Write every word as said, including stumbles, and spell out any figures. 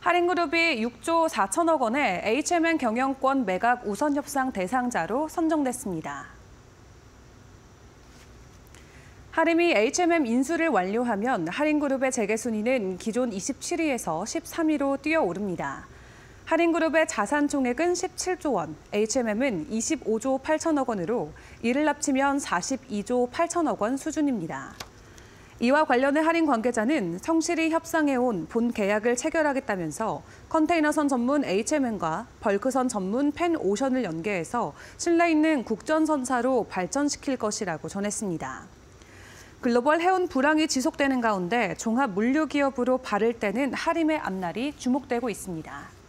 하림그룹이 육조 사천억 원의 에이치엠엔 경영권 매각 우선 협상 대상자로 선정됐습니다. 하림이 에이치엠엠 인수를 완료하면 하림그룹의 재계순위는 기존 이십칠 위에서 십삼 위로 뛰어오릅니다. 하림그룹의 자산 총액은 십칠조 원, 에이치엠엠은 이십오조 팔천억 원으로 이를 합치면 사십이조 팔천억 원 수준입니다. 이와 관련해 하림 관계자는 성실히 협상해온 본 계약을 체결하겠다면서 컨테이너선 전문 에이치엠엠과 벌크선 전문 펜오션을 연계해서 신뢰 있는 국전선사로 발전시킬 것이라고 전했습니다. 글로벌 해운 불황이 지속되는 가운데 종합 물류 기업으로 발을 떼는 하림의 앞날이 주목되고 있습니다.